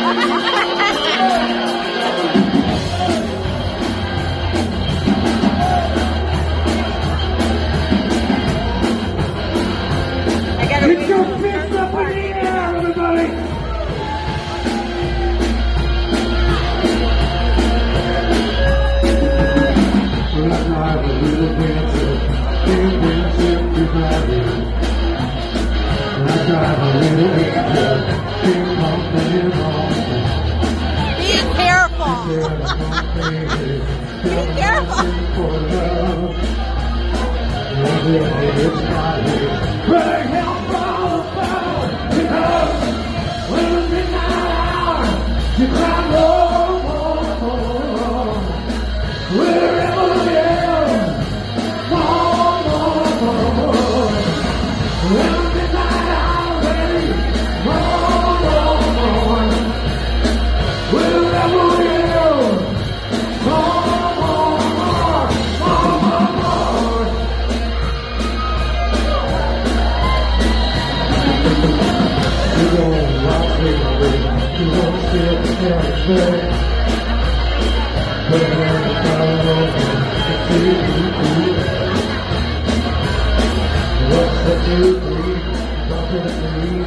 Get your fists up in the air, everybody! Last night a little dancer came dancing to my room. Last night a little angel came bumping on. Be careful! Be careful! But help from above, because when the midnight hour, you cry no more. Wherever you are, more. When the midnight hour, baby, more. Wherever you are, you don't rock me, you don't feel the but what's the two, three, bumping the three?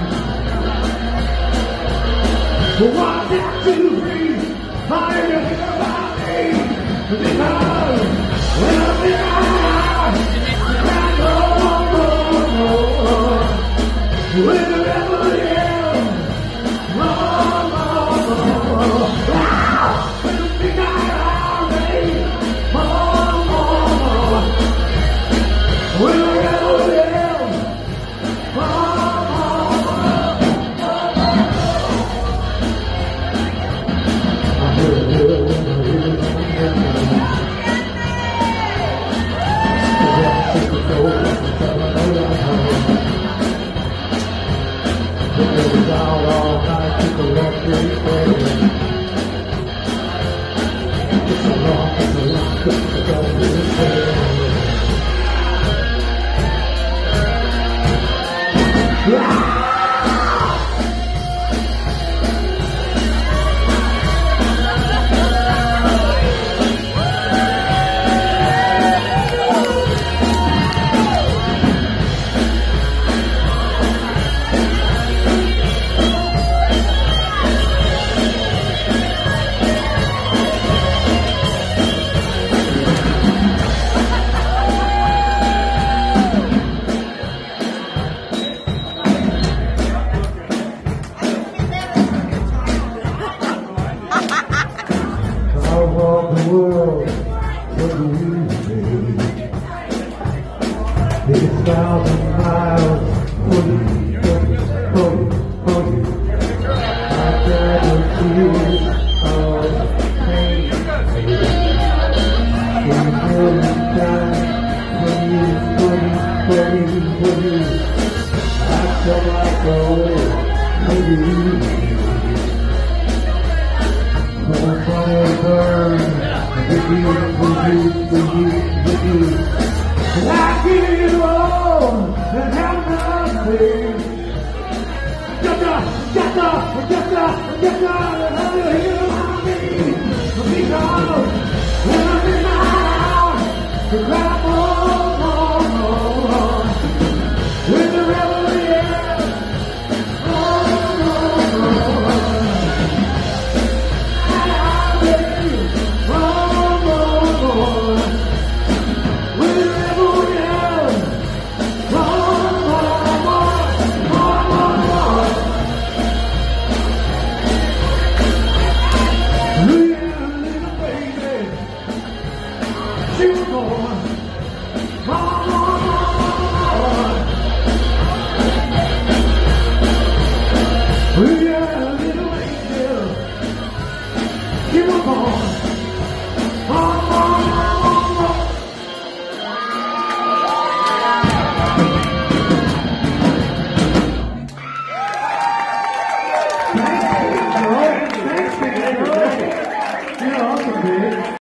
One, two, three, how do you think about me? Because when I'm in I go, wherever you all night to the electric bed. It's a long, don't do it. The world for you, baby. It's 1,000 miles for you, for you. I gather tears of pain, baby. In a million times for you. I feel like gold for you. I give you all and have nothing. Get up.